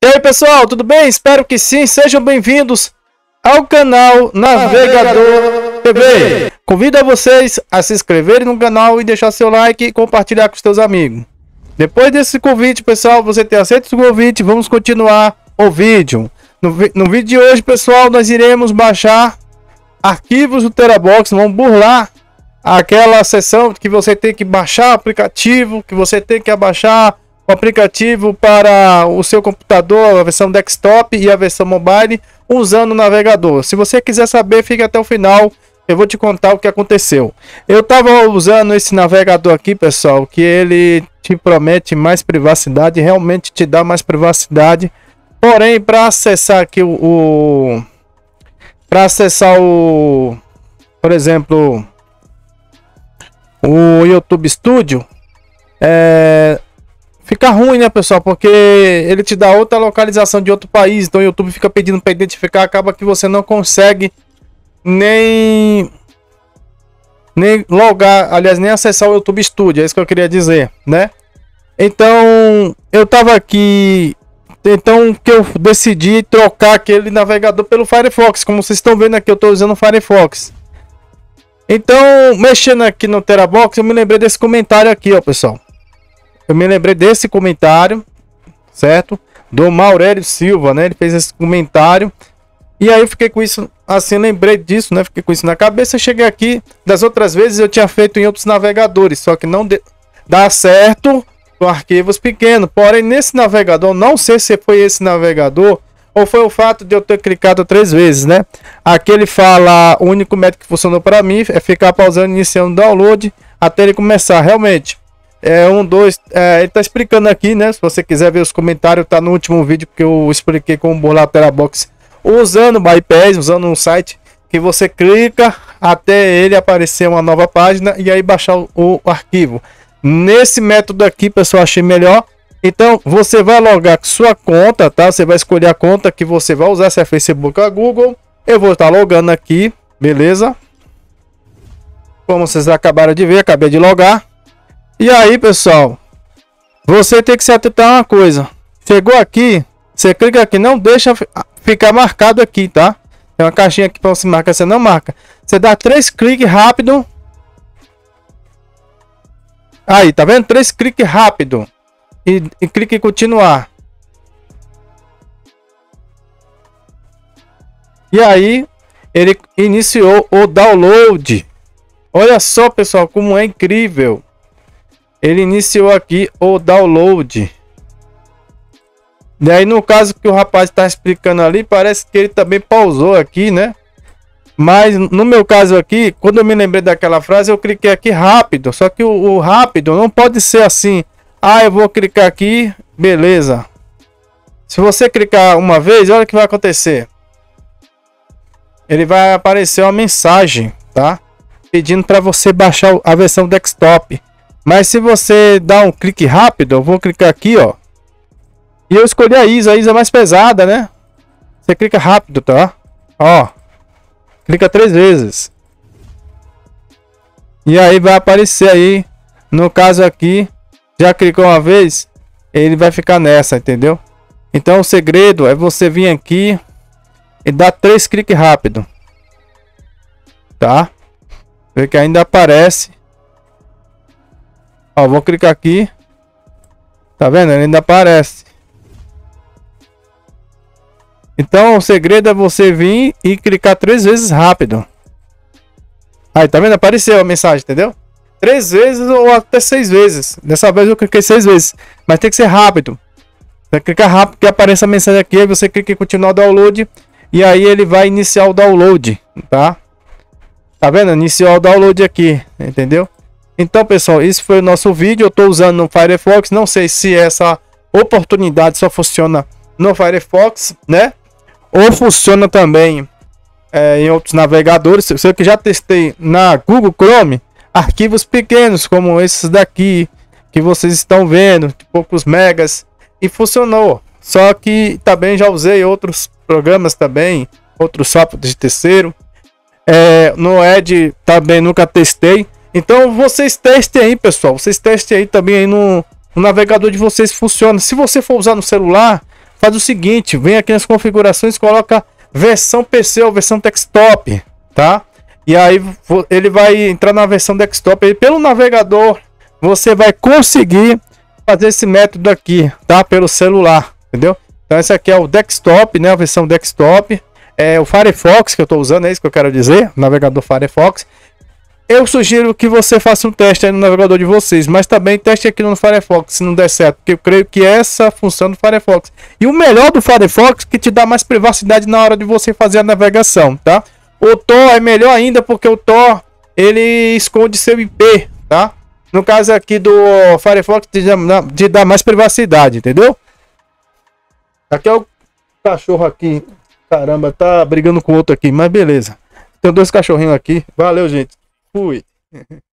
E aí pessoal, tudo bem? Espero que sim, sejam bem-vindos ao canal Navegador TV. Convido a vocês a se inscreverem no canal e deixar seu like e compartilhar com os seus amigos. Depois desse convite, pessoal, você ter aceito o convite, vamos continuar o vídeo. No vídeo de hoje, pessoal, nós iremos baixar arquivos do Terabox, vamos burlar aquela seção que você tem que baixar o aplicativo, que você tem que abaixar o aplicativo para o seu computador, a versão desktop e a versão mobile, usando o navegador. Se você quiser saber, fique até o final, eu vou te contar o que aconteceu. Eu estava usando esse navegador aqui, pessoal, que ele te promete mais privacidade, realmente te dá mais privacidade. Porém, para acessar aqui por exemplo, o YouTube Studio, fica ruim, né, pessoal? Porque ele te dá outra localização de outro país. Então o YouTube fica pedindo para identificar. Acaba que você não consegue nem logar, aliás, nem acessar o YouTube Studio. É isso que eu queria dizer, né? Então eu tava aqui. Então que eu decidi trocar aquele navegador pelo Firefox. Como vocês estão vendo aqui, eu estou usando o Firefox. Então, mexendo aqui no Terabox, eu me lembrei desse comentário aqui, ó, pessoal. Eu me lembrei desse comentário, certo? Do Maurélio Silva, né? Ele fez esse comentário. E aí eu fiquei com isso, assim, lembrei disso, né? Fiquei com isso na cabeça. Eu cheguei aqui, das outras vezes eu tinha feito em outros navegadores, só que não dá certo com arquivos pequenos. Porém, nesse navegador, não sei se foi esse navegador ou foi o fato de eu ter clicado 3 vezes, né? Aqui ele fala, o único método que funcionou para mim é ficar pausando e iniciando o download até ele começar. Realmente, ele tá explicando aqui, né? Se você quiser ver os comentários, tá no último vídeo que eu expliquei como burlar o Terabox usando o bypass, usando um site que você clica até ele aparecer uma nova página e aí baixar o arquivo. Nesse método aqui, pessoal, achei melhor. Então, você vai logar com sua conta, tá? Você vai escolher a conta que você vai usar, se é Facebook ou Google. Eu vou estar logando aqui, beleza? Como vocês acabaram de ver, acabei de logar. E aí, pessoal, você tem que se atentar a uma coisa. Chegou aqui, você clica aqui, não deixa ficar marcado aqui, tá? Tem uma caixinha aqui para você marcar, você não marca. Você dá 3 cliques rápido. Aí, tá vendo? 3 cliques rápido. E clique em continuar. E aí, ele iniciou o download. Olha só, pessoal, como é incrível. Ele iniciou aqui o download. E aí, no caso que o rapaz está explicando ali, parece que ele também pausou aqui, né? Mas no meu caso aqui, quando eu me lembrei daquela frase, eu cliquei aqui rápido. Só que o rápido não pode ser assim. Ah, eu vou clicar aqui, beleza. Se você clicar uma vez, olha o que vai acontecer. Ele vai aparecer uma mensagem, tá? Pedindo para você baixar a versão desktop. Mas se você dá um clique rápido, eu vou clicar aqui, ó. E eu escolhi a ISO é mais pesada, né? Você clica rápido, tá? Ó. Clica 3 vezes. E aí vai aparecer aí. No caso aqui, já clicou uma vez, ele vai ficar nessa, entendeu? Então o segredo é você vir aqui e dar 3 cliques rápido. Tá? Vê que ainda aparece. Ó, vou clicar aqui. Tá vendo? Ele ainda aparece. Então o segredo é você vir e clicar 3 vezes rápido. Aí, tá vendo? Apareceu a mensagem, entendeu? 3 vezes ou até 6 vezes. Dessa vez eu cliquei 6 vezes. Mas tem que ser rápido. Você clicar rápido que aparece a mensagem aqui. Aí você clica em continuar o download. E aí ele vai iniciar o download. Tá? Tá vendo? Iniciou o download aqui. Entendeu? Então, pessoal, esse foi o nosso vídeo. Eu estou usando no Firefox. Não sei se essa oportunidade só funciona no Firefox, né? Ou funciona também em outros navegadores. Eu que já testei na Google Chrome. Arquivos pequenos como esses daqui que vocês estão vendo, de poucos megas, e funcionou. Só que também já usei outros programas também, outros softwares de terceiro. No Edge também nunca testei. Então vocês testem aí, pessoal. Vocês testem aí também aí no navegador de vocês, funciona. Se você for usar no celular, faz o seguinte, vem aqui nas configurações, coloca versão PC ou versão desktop, tá? E aí ele vai entrar na versão desktop, aí pelo navegador você vai conseguir fazer esse método aqui, tá? Pelo celular, entendeu? Então esse aqui é o desktop, né? A versão desktop, é o Firefox que eu estou usando, é isso que eu quero dizer, navegador Firefox. Eu sugiro que você faça um teste aí no navegador de vocês, mas também teste aqui no Firefox, se não der certo, porque eu creio que essa é a função do Firefox. E o melhor do Firefox é que te dá mais privacidade na hora de você fazer a navegação, tá? O Tor é melhor ainda porque o Tor, ele esconde seu IP, tá? No caso aqui do Firefox, te dá mais privacidade, entendeu? Aqui é o cachorro aqui, caramba, tá brigando com o outro aqui, mas beleza. Tem dois cachorrinhos aqui, valeu, gente. Fui.